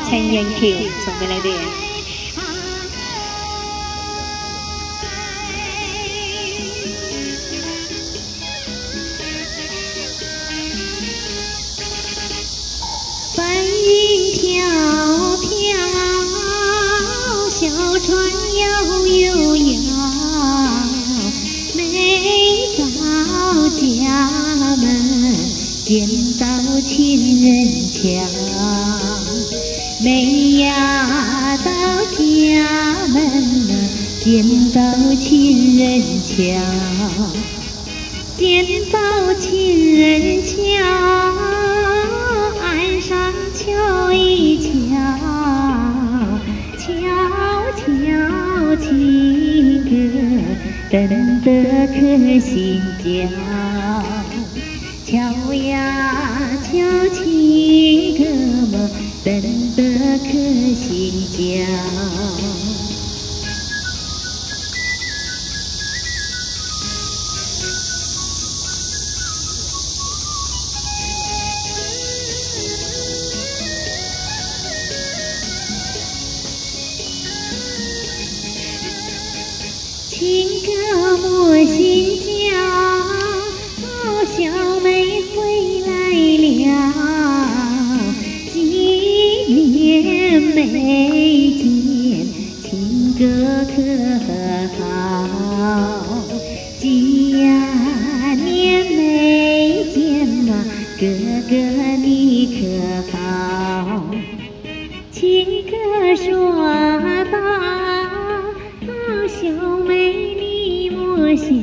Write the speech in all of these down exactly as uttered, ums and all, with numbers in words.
千元球送给来的。 白云飘飘，小船摇悠摇，每到家门见到亲人瞧，每呀到家门见到亲人瞧，见到亲人瞧，岸上瞧一瞧，瞧瞧亲哥等得可心焦，瞧呀瞧亲哥嘛等得可心焦。亲哥莫心焦，小妹回来了，几年没见，亲哥可好？几呀年没见嘛，哥哥你可好？亲哥说道，小妹你莫笑，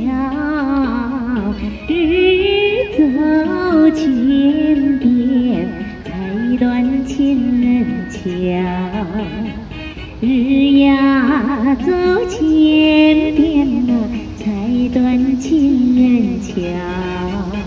日走千遍才断亲人桥，日呀走千遍呐才断亲人桥。